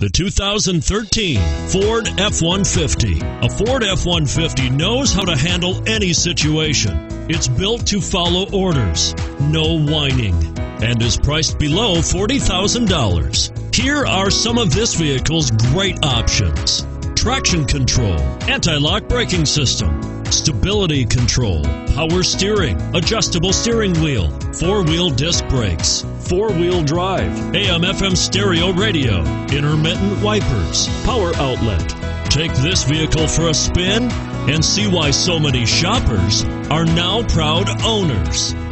The 2013 Ford F-150. A Ford F-150 knows how to handle any situation. It's built to follow orders, no whining, and is priced below $40,000. Here are some of this vehicle's great options: traction control, anti-lock braking system, stability control, power steering, adjustable steering wheel, four-wheel disc brakes, four-wheel drive, AM/FM stereo radio, intermittent wipers, power outlet. Take this vehicle for a spin and see why so many shoppers are now proud owners.